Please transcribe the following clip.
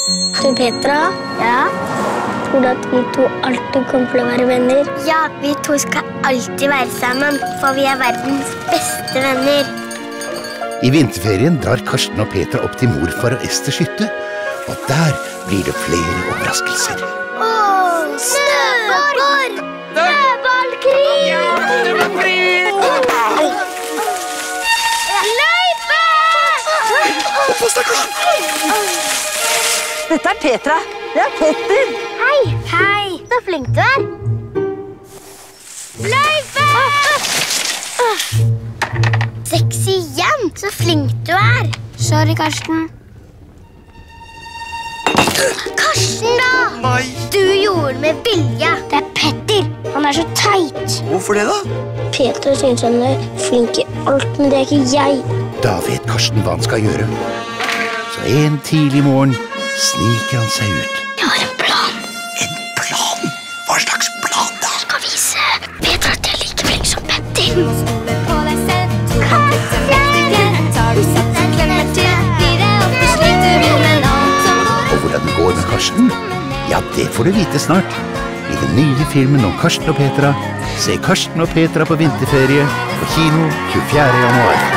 Du, Petra? Ja? Tror du at vi to alltid kommer til å være venner? Ja, vi to skal alltid være sammen, for vi er verdens beste venner. I vinterferien drar Karsten og Petra opp til morfar og Esters hytte, og der blir det flere overraskelser. Snøball! Snøballkrig! Løype! Dette er Petra. Det er Petter. Hei! Hei! Så flink du er. Løype! Sexy igjen! Så flink du er. Sorry, Karsten. Karsten, da! Nei. Du gjorde med vilje. Det er Petter. Han er så teit. Hvorfor det da? Petra synes han er flink i alt, men det er ikke jeg. Da vet Karsten hva han skal gjøre. Så en tidlig morgen sniker han seg ut. Jeg har en plan. En plan? Hva slags plan da? Jeg skal vise Petra at jeg er like flink som Petter. Og hvordan det går med Karsten? Ja, det får du vite snart. I den nye filmen om Karsten og Petra, se Karsten og Petra på vinterferie på kino 24. januar.